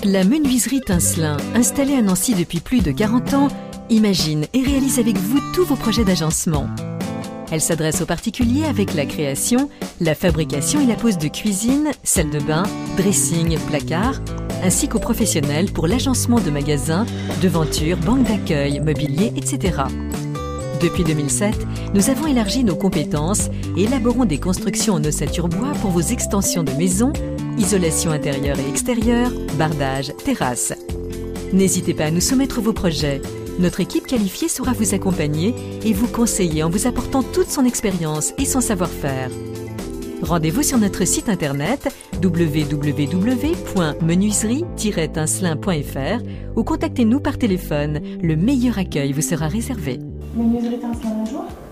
La menuiserie Tincelin, installée à Nancy depuis plus de 40 ans, imagine et réalise avec vous tous vos projets d'agencement. Elle s'adresse aux particuliers avec la création, la fabrication et la pose de cuisine, salle de bain, dressing, placard, ainsi qu'aux professionnels pour l'agencement de magasins, devantures, banques d'accueil, mobilier, etc. Depuis 2007, nous avons élargi nos compétences et élaborons des constructions en ossature bois pour vos extensions de maisons, isolation intérieure et extérieure, bardage, terrasse. N'hésitez pas à nous soumettre vos projets. Notre équipe qualifiée saura vous accompagner et vous conseiller en vous apportant toute son expérience et son savoir-faire. Rendez-vous sur notre site internet www.menuiserie-tincelin.fr ou contactez-nous par téléphone. Le meilleur accueil vous sera réservé. Menuiserie Tincelin, bonjour.